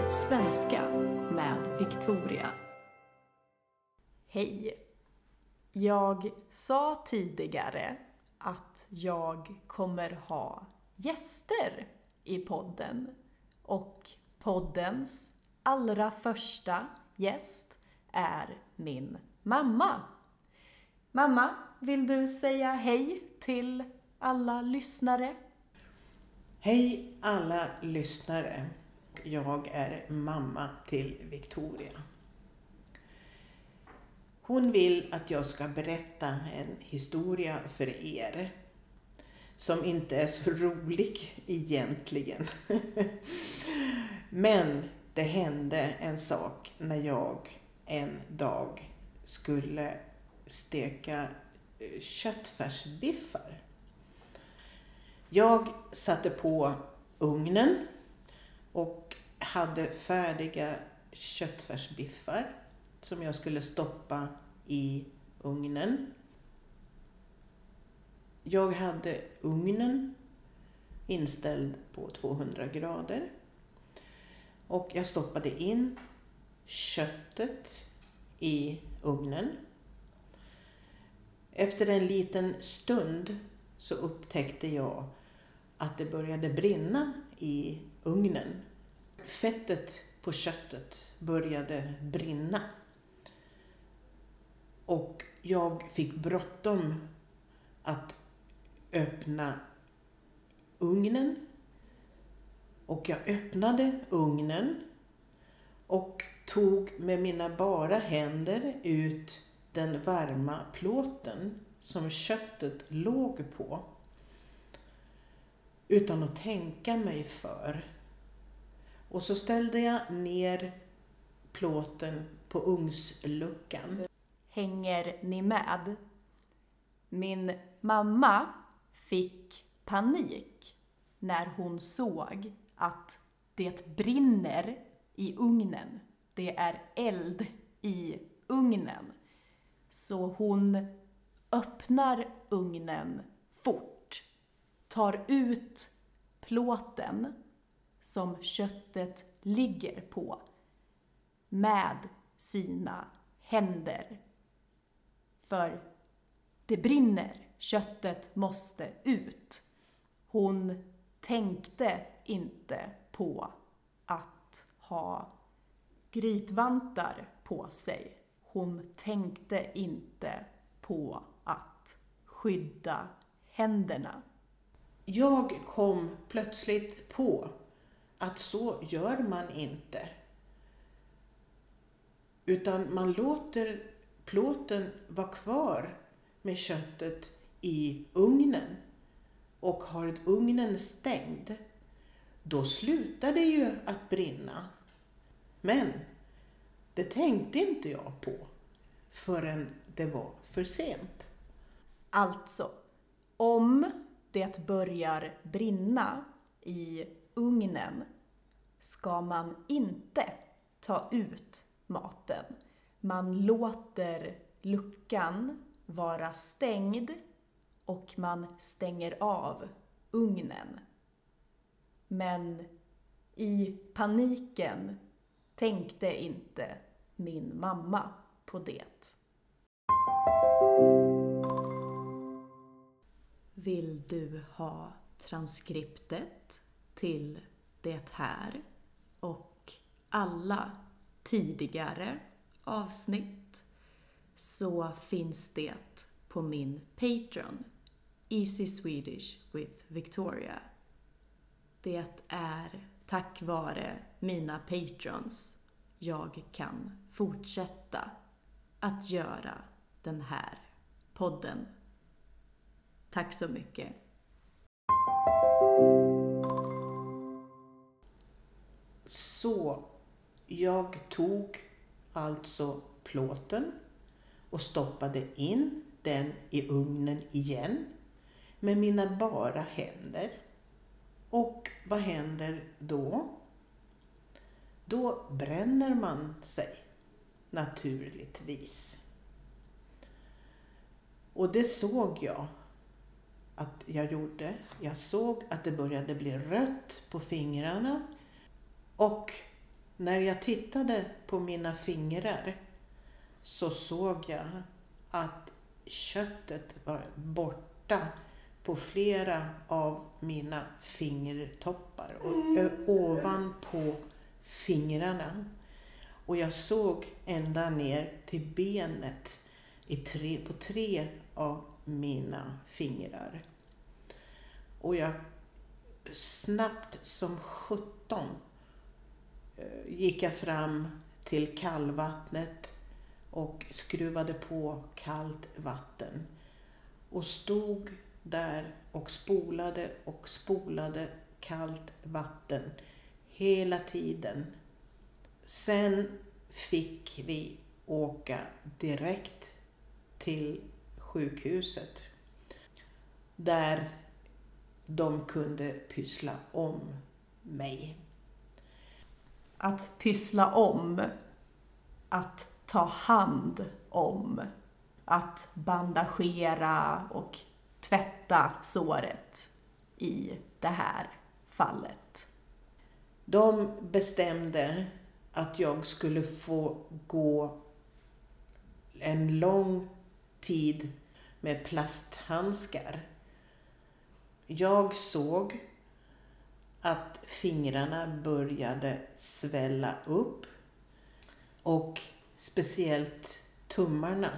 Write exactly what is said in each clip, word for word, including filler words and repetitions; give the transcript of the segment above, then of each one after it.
med svenska med Victoria. Hej! Jag sa tidigare att jag kommer ha gäster i podden. Och poddens allra första gäst är min mamma. Mamma, vill du säga hej till alla lyssnare? Hej alla lyssnare. Jag är mamma till Victoria. Hon vill att jag ska berätta en historia för er som inte är så rolig egentligen. Men det hände en sak när jag en dag skulle steka köttfärsbiffar. Jag satte på ugnen och hade färdiga köttfärsbiffar som jag skulle stoppa i ugnen. Jag hade ugnen inställd på tvåhundra grader och jag stoppade in köttet i ugnen. Efter en liten stund så upptäckte jag att det började brinna i ugnen. Fettet på köttet började brinna. Och jag fick bråttom att öppna ugnen. Och jag öppnade ugnen och tog med mina bara händer ut den varma plåten som köttet låg på. Utan att tänka mig för. Och så ställde jag ner plåten på ugnsluckan. Hänger ni med? Min mamma fick panik när hon såg att det brinner i ugnen. Det är eld i ugnen. Så hon öppnar ugnen fort, tar ut plåten som köttet ligger på med sina händer. För det brinner, köttet måste ut. Hon tänkte inte på att ha grytvantar på sig. Hon tänkte inte på att skydda händerna. Jag kom plötsligt på att så gör man inte. Utan man låter plåten vara kvar med köttet i ugnen. Och har ugnen stängd, då slutar det ju att brinna. Men det tänkte inte jag på förrän det var för sent. Alltså, om det börjar brinna i ugnen ska man inte ta ut maten. Man låter luckan vara stängd och man stänger av ugnen. Men i paniken tänkte inte min mamma på det. Vill du ha transkriptet till det här och alla tidigare avsnitt så finns det på min Patreon, Easy Swedish with Victoria. Det är tack vare mina patrons jag kan fortsätta att göra den här podden. Tack så mycket. Så jag tog alltså plåten och stoppade in den i ugnen igen med mina bara händer. Och vad händer då? Då bränner man sig naturligtvis. Och det såg jag att jag gjorde. Jag såg att det började bli rött på fingrarna och när jag tittade på mina fingrar så såg jag att köttet var borta på flera av mina fingertoppar och ö- ovanpå fingrarna. Och jag såg ända ner till benet i tre, på tre av mina fingrar. Och jag snabbt som sjutton gick jag fram till kallvattnet och skruvade på kallt vatten. Och stod där och spolade och spolade kallt vatten hela tiden. Sen fick vi åka direkt till sjukhuset där de kunde pyssla om mig. Att pyssla om, att ta hand om, att bandagera och tvätta såret i det här fallet. De bestämde att jag skulle få gå en lång tid med plasthandskar. Jag såg att fingrarna började svälla upp och speciellt tummarna.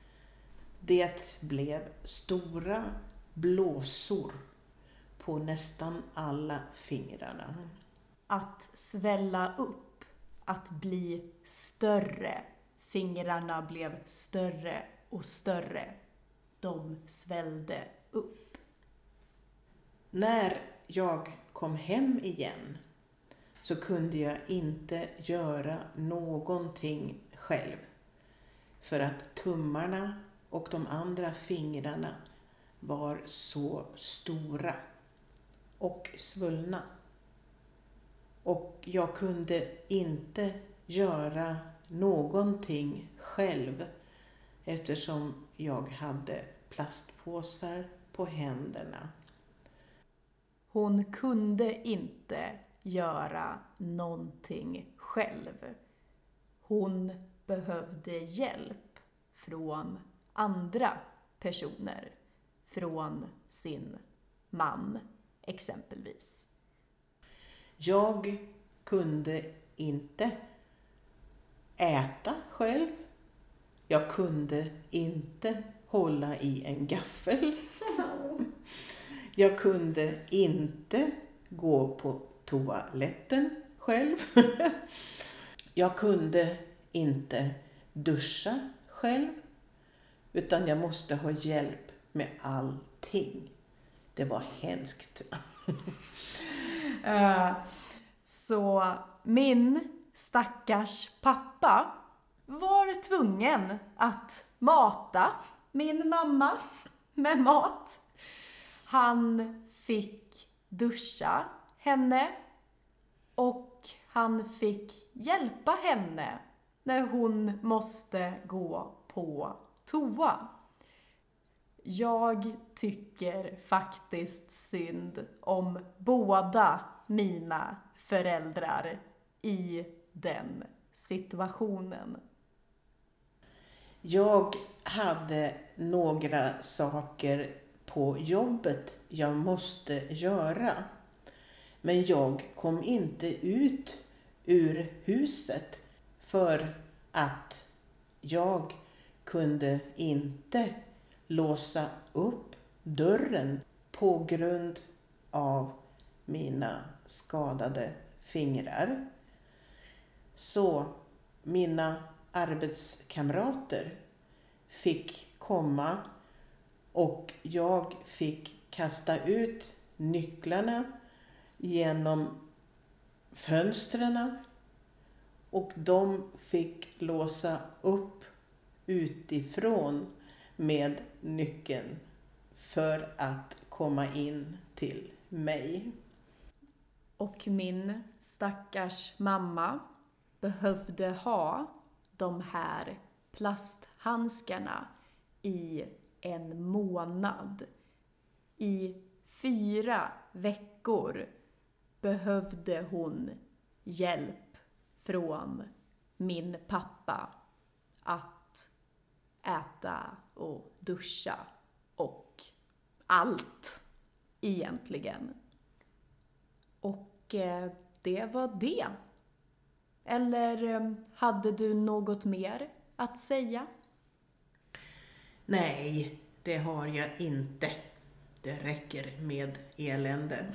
Det blev stora blåsor på nästan alla fingrarna. Att svälla upp, att bli större. Fingrarna blev större och större. De svällde upp. När jag kom hem igen så kunde jag inte göra någonting själv. För att tummarna och de andra fingrarna var så stora och svullna. Och jag kunde inte göra någonting själv eftersom jag hade plastpåsar på händerna. Hon kunde inte göra någonting själv. Hon behövde hjälp från andra personer. Från sin man exempelvis. Jag kunde inte äta själv. Jag kunde inte hålla i en gaffel. Jag kunde inte gå på toaletten själv. Jag kunde inte duscha själv. Utan jag måste ha hjälp med allting. Det var hemskt. uh, så min stackars pappa var tvungen att mata min mamma med mat. Han fick duscha henne och han fick hjälpa henne när hon måste gå på toa. Jag tycker faktiskt synd om båda mina föräldrar i den situationen. Jag hade några saker på jobbet jag måste göra. Men jag kom inte ut ur huset för att jag kunde inte låsa upp dörren på grund av mina skadade fingrar. Så mina arbetskamrater fick komma och jag fick kasta ut nycklarna genom fönstren och de fick låsa upp utifrån med nyckeln för att komma in till mig. Och min stackars mamma behövde ha de här plasthandskarna i en månad. I fyra veckor behövde hon hjälp från min pappa att äta och duscha och allt egentligen. Och eh, det var det. Eller eh, hade du något mer att säga? Nej, det har jag inte. Det räcker med elände.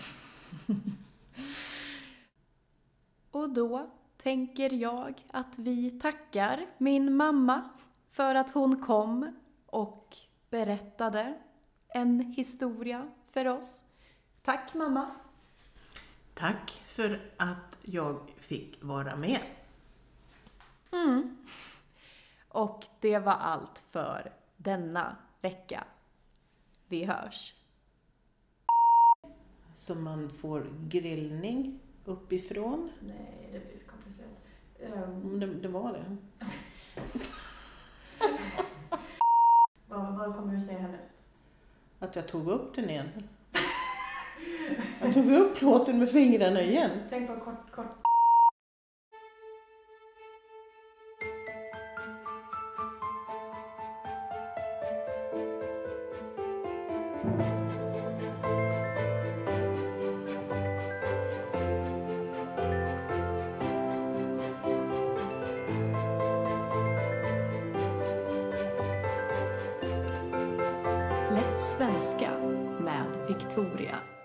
Och då tänker jag att vi tackar min mamma för att hon kom och berättade en historia för oss. Tack mamma! Tack för att jag fick vara med. Mm. Och det var allt för denna vecka. Vi hörs! Så man får grillning uppifrån. Nej, det blir för komplicerat. Um, det, det var det. vad, vad kommer du säga härnäst? Att jag tog upp den igen. Jag tog upp plåten med fingrarna igen. Tänk på kort, kort. Lätt svenska med Victoria.